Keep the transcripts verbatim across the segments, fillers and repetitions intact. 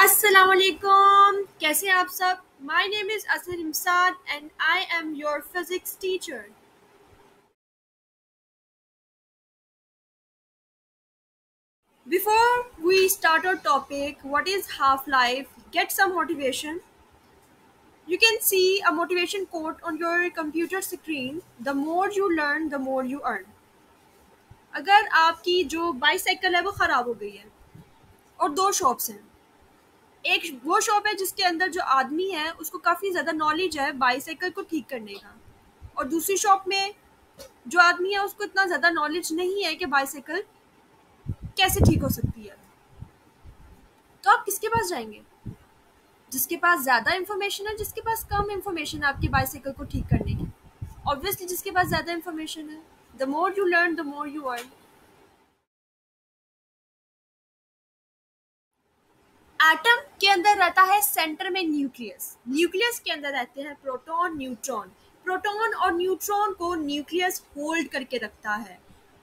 अस्सलाम वालेकुम, कैसे हैं आप सब? My name is Asar Imsad and I am your physics teacher. Before we start our topic, what is half-life? Get some motivation. You can see a motivation quote on your computer screen. The more you learn, the more you earn. अगर आपकी जो bicycle है वो ख़राब हो गई है और दो शॉप्स हैं, एक वो शॉप है जिसके अंदर जो आदमी है उसको काफ़ी ज़्यादा नॉलेज है बाईसाइकिल को ठीक करने का, और दूसरी शॉप में जो आदमी है उसको इतना ज़्यादा नॉलेज नहीं है कि बाईसाइकिल कैसे ठीक हो सकती है. तो आप किसके पास जाएंगे? जिसके पास ज़्यादा इन्फॉर्मेशन है, जिसके पास कम इन्फॉर्मेशन है आपकी बाईसाइकिल को ठीक करने की? ऑब्वियसली जिसके पास ज़्यादा इन्फॉर्मेशन है. The more you learn the more you earn. Atom के अंदर रहता है सेंटर में न्यूक्लियस. न्यूक्लियस के अंदर रहते हैं प्रोटॉन, न्यूट्रॉन. प्रोटॉन और न्यूट्रॉन को न्यूक्लियस होल्ड करके रखता है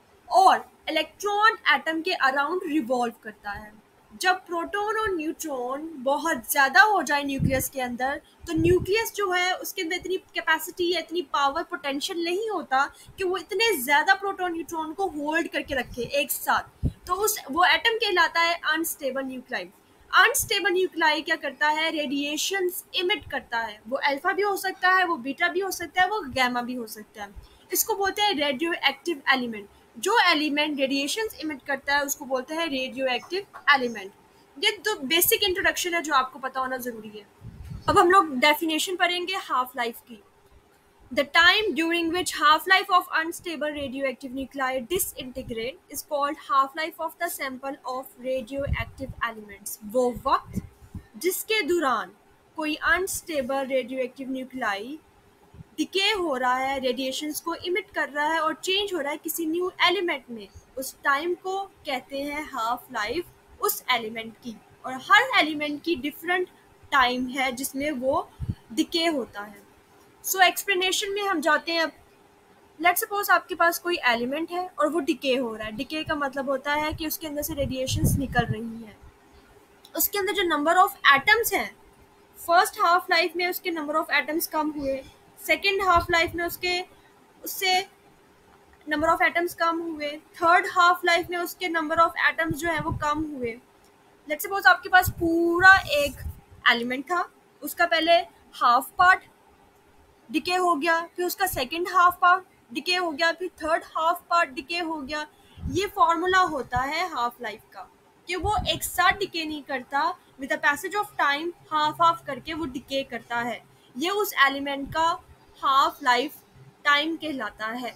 और इलेक्ट्रॉन एटम के अराउंड रिवॉल्व करता है. जब प्रोटॉन और न्यूट्रॉन बहुत ज़्यादा हो जाए न्यूक्लियस के अंदर, तो न्यूक्लियस जो है उसके अंदर इतनी कैपेसिटी या इतनी पावर पोटेंशियल नहीं होता कि वो इतने ज़्यादा प्रोटॉन न्यूट्रॉन को होल्ड करके रखे एक साथ. तो उस वो एटम कहलाता है अनस्टेबल न्यूक्लाई. अनस्टेबल न्यूक्लाई क्या करता है? रेडिएशंस इमिट करता है. वो अल्फा भी हो सकता है, वो बीटा भी हो सकता है, वो गैमा भी हो सकता है. इसको बोलते हैं रेडियो एक्टिव एलिमेंट. जो एलिमेंट रेडिएशंस इमिट करता है उसको बोलते हैं रेडियो एक्टिव एलिमेंट. ये तो बेसिक इंट्रोडक्शन है जो आपको पता होना ज़रूरी है. अब हम लोग डेफिनेशन पढ़ेंगे हाफ लाइफ की. The time during which half-life of unstable radioactive nuclei disintegrate is called half-life of the sample of radioactive elements. वो वक्त जिसके दौरान कोई अनस्टेबल रेडियोएक्टिव न्यूक्लाई डिके हो रहा है, रेडिएशंस को इमिट कर रहा है और चेंज हो रहा है किसी न्यू एलिमेंट में, उस टाइम को कहते हैं हाफ लाइफ उस एलिमेंट की. और हर एलिमेंट की डिफरेंट टाइम है जिसमें वो डिके होता है. सो so, एक्सप्लेनेशन में हम जाते हैं. अब लेट सपोज आपके पास कोई एलिमेंट है और वो डिके हो रहा है. डिके का मतलब होता है कि उसके अंदर से रेडिएशंस निकल रही हैं. उसके अंदर जो नंबर ऑफ एटम्स हैं, फर्स्ट हाफ लाइफ में उसके नंबर ऑफ एटम्स कम हुए, सेकेंड हाफ लाइफ में उसके उससे नंबर ऑफ एटम्स कम हुए, थर्ड हाफ लाइफ में उसके नंबर ऑफ एटम्स जो है वो कम हुए. लेट्स सपोज आपके पास पूरा एक एलिमेंट था, उसका पहले हाफ पार्ट डिके हो गया, फिर उसका सेकेंड हाफ पार्ट डिके हो गया, फिर थर्ड हाफ पार्ट डिके हो गया. ये फॉर्मूला होता है हाफ लाइफ का कि वो एक साथ डिके नहीं करता, with the passage of time half half करके वो डिके करता है. ये उस एलिमेंट का हाफ लाइफ टाइम कहलाता है.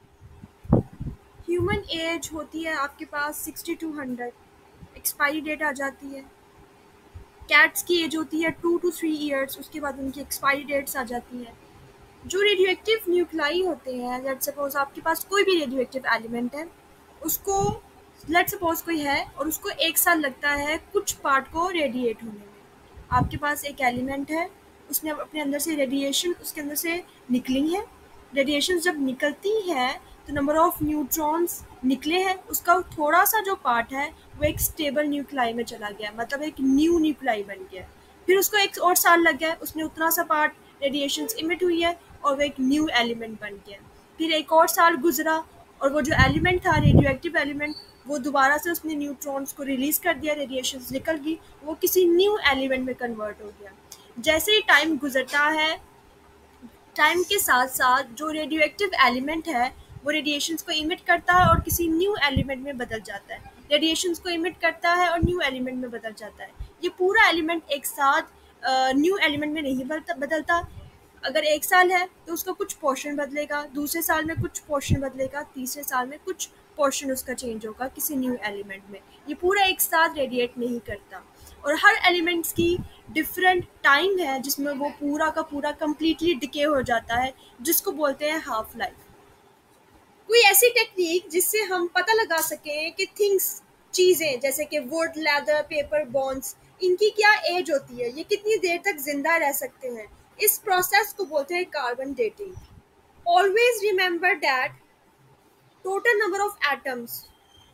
ह्यूमन एज होती है आपके पास sixty two hundred. Expiry date आ जाती है. कैट्स की एज होती है टू टू थ्री ईयर्स, उसके बाद उनकी एक्सपायरी डेट्स आ जाती हैं. जो रेडियोएक्टिव न्यूक्लाई होते हैं, लेट सपोज आपके पास कोई भी रेडियोएक्टिव एलिमेंट है, उसको लेट सपोज कोई है और उसको एक साल लगता है कुछ पार्ट को रेडिएट होने में. आपके पास एक एलिमेंट है, उसने अपने अंदर से रेडिएशन उसके अंदर से निकली है. रेडिएशन जब निकलती है तो नंबर ऑफ न्यूट्रॉन्स निकले हैं, उसका थोड़ा सा जो पार्ट है वो एक स्टेबल न्यूक्लाई में चला गया, मतलब एक न्यू न्यूक्लाई बन गया. फिर उसको एक और साल लग गया, उसने उतना सा पार्ट रेडिएशंस इमिट हुई है और वो एक न्यू एलिमेंट बन गया. फिर एक और साल गुजरा और वो जो एलिमेंट था रेडियोएक्टिव एलिमेंट, वो दोबारा से उसने न्यूट्रॉन्स को रिलीज़ कर दिया, रेडिएशंस निकल गई, वो किसी न्यू एलिमेंट में कन्वर्ट हो गया. जैसे ही टाइम गुजरता है, टाइम के साथ साथ जो रेडियोएक्टिव एलिमेंट है वो रेडिएशंस को इमिट करता है और किसी न्यू एलिमेंट में बदल जाता है. रेडिएशंस को इमिट करता है और न्यू एलिमेंट में बदल जाता है. ये पूरा एलिमेंट एक साथ न्यू एलिमेंट में नहीं बदलता. अगर एक साल है तो उसका कुछ पोर्शन बदलेगा, दूसरे साल में कुछ पोर्शन बदलेगा, तीसरे साल में कुछ पोर्शन उसका चेंज होगा किसी न्यू एलिमेंट में. ये पूरा एक साथ रेडिएट नहीं करता. और हर एलिमेंट्स की डिफरेंट टाइम है जिसमें वो पूरा का पूरा कम्प्लीटली डिके हो जाता है, जिसको बोलते हैं हाफ लाइफ. कोई ऐसी टेक्निक जिससे हम पता लगा सकें कि थिंग्स, चीज़ें जैसे कि वुड, लेदर, पेपर, बॉन्स, इनकी क्या एज होती है, ये कितनी देर तक जिंदा रह सकते हैं, इस प्रोसेस को बोलते हैं carbon dating. Always remember that total number of atoms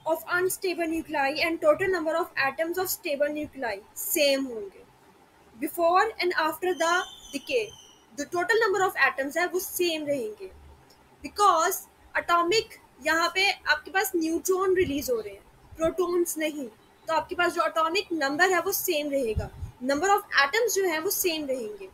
of unstable nuclei and total number of atoms of stable nuclei same होंगे before and after the decay. जो टोटल नंबर ऑफ एटम्स है वो same रहेंगे because atomic यहाँ पे आपके पास neutron release हो रहे हैं, प्रोटॉन्स नहीं। तो आपके पास जो अटोमिक नंबर है वो सेम रहेगा, नंबर ऑफ एटम्स जो है वो सेम रहेंगे।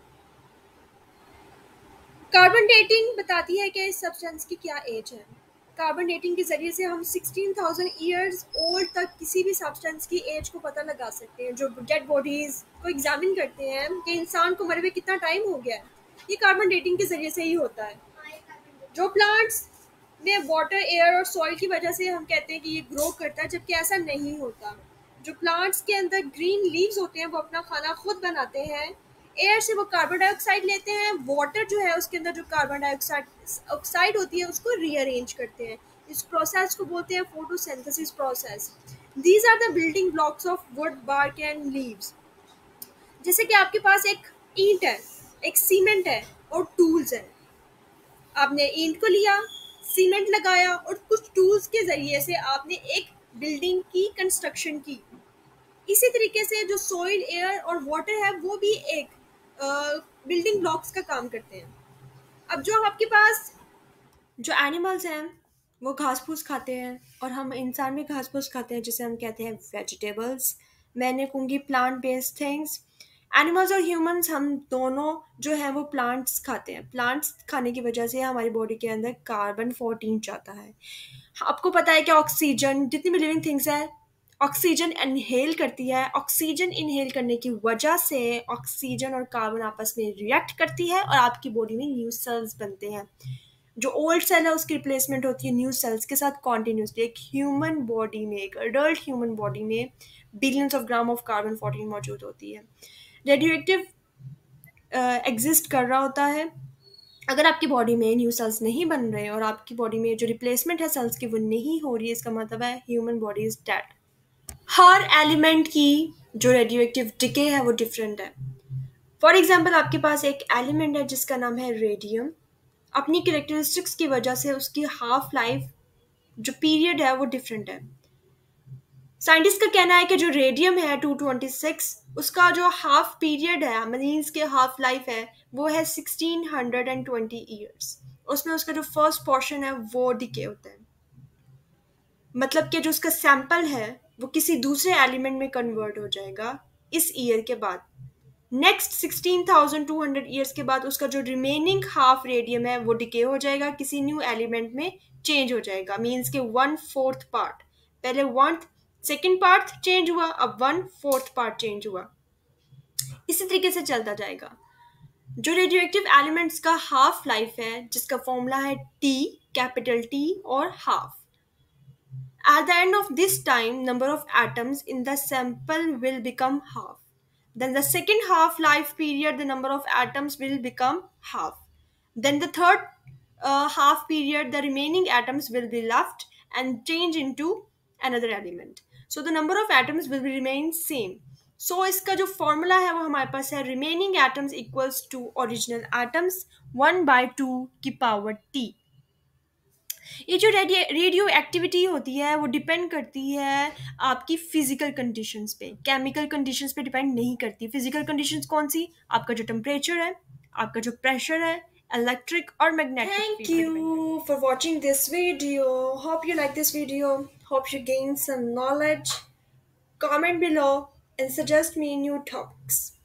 कार्बन डेटिंग बताती है कि इस सब्सटेंस की क्या एज है। कार्बन डेटिंग के जरिए से हम सिक्सटीन थाउजेंड ईयर्स ओल्ड तक किसी भी सब्सटेंस की एज को पता लगा सकते हैं। जो डेड बॉडीज को एग्जामिन करते हैं कि इंसान को मरे हुए कितना टाइम हो गया है, ये कार्बन डेटिंग के जरिए से ही होता है। जो प्लांट्स में वाटर, एयर और सॉइल की वजह से हम कहते हैं कि ये ग्रो करता है, जबकि ऐसा नहीं होता। जो प्लांट्स के अंदर ग्रीन लीव्स होते हैं वो अपना खाना खुद बनाते हैं। एयर से वो कार्बन डाइऑक्साइड लेते हैं, वाटर जो है उसके अंदर जो कार्बन डाइऑक्साइड ऑक्साइड होती है उसको रीअरेंज करते हैं। इस प्रोसेस को बोलते हैं photosynthesis process. These are the building blocks of wood, bark and leaves. जैसे कि आपके पास एक ईंट है, एक सीमेंट है और टूल्स है। आपने ईंट को लिया, सीमेंट लगाया और कुछ टूल्स के जरिए से आपने एक बिल्डिंग की कंस्ट्रक्शन की। इसी तरीके से जो सॉइल, एयर और वाटर है वो भी एक बिल्डिंग ब्लॉक्स का काम करते हैं। अब जो आपके पास जो एनिमल्स हैं वो घास फूस खाते हैं और हम इंसान भी घास फूस खाते हैं, जिसे हम कहते हैं वेजिटेबल्स। मैंने कहूँगी प्लांट बेस्ड थिंग्स। एनिमल्स और ह्यूमंस हम दोनों जो हैं वो प्लांट्स खाते हैं। प्लांट्स खाने की वजह से हमारी बॉडी के अंदर कार्बन फोर्टीन जाता है। आपको पता है कि ऑक्सीजन, जितनी भी लिविंग थिंग्स है ऑक्सीजन इनहेल करती है। ऑक्सीजन इनहेल करने की वजह से ऑक्सीजन और कार्बन आपस में रिएक्ट करती है और आपकी बॉडी में न्यू सेल्स बनते हैं। जो ओल्ड सेल है उसकी रिप्लेसमेंट होती है न्यू सेल्स के साथ कॉन्टिन्यूसली। एक ह्यूमन बॉडी में, एक अडल्ट ह्यूमन बॉडी में billions of gram of carbon fourteen मौजूद होती है। रेडियो एक्टिव एग्जिस्ट कर रहा होता है। अगर आपकी बॉडी में न्यू सेल्स नहीं बन रहे और आपकी बॉडी में जो रिप्लेसमेंट है सेल्स की वो नहीं हो रही है, इसका मतलब है ह्यूमन बॉडी इज डेड। हर एलिमेंट की जो रेडियो एक्टिव डिके है वो डिफरेंट है। फॉर एग्जाम्पल आपके पास एक एलिमेंट है जिसका नाम है रेडियम। अपनी कैरेक्टरिस्टिक्स की वजह से उसकी हाफ लाइफ जो पीरियड है वो डिफरेंट है। साइंटिस्ट का कहना है कि जो रेडियम है टू ट्वेंटी सिक्स, उसका जो हाफ पीरियड है, मीन्स के हाफ लाइफ है, वो है सिक्सटीन हंड्रेड ट्वेंटी ईयर्स। उसमें उसका जो फर्स्ट पोर्शन है वो डिके होता है। मतलब कि जो उसका सैंपल है वो किसी दूसरे एलिमेंट में कन्वर्ट हो जाएगा इस ईयर के बाद। Next sixteen thousand two hundred years के बाद उसका जो रिमेनिंग हाफ रेडियम है वो डिके हो जाएगा, किसी न्यू एलिमेंट में चेंज हो जाएगा। मीन्स के वन फोर्थ पार्ट, पहले वन सेकेंड पार्ट चेंज हुआ, अब वन फोर्थ पार्ट चेंज हुआ। इसी तरीके से चलता जाएगा। जो रेडियो एक्टिव एलिमेंट्स का हाफ लाइफ है जिसका फॉर्मूला है टी, कैपिटल टी और half. At the end of this time, number of atoms in the sample will become half. Then the second half life period, the number of atoms will become half. Then the third uh, half period, the remaining atoms will be left and change into another element. So the number of atoms will remain same. So इसका जो formula है वो हमारे पास है remaining atoms equals to original atoms one by two की power t. ये जो radio activity होती है वो डिपेंड करती है आपकी फिजिकल कंडीशंस पे, केमिकल कंडीशंस पे डिपेंड नहीं करती। फिजिकल कंडीशंस कौन सी? आपका जो टेम्परेचर है, आपका जो प्रेशर है, इलेक्ट्रिक और magnetic. Thank you for watching this video. Hope you like this video, hope you gain some knowledge. Comment below and suggest me new topics.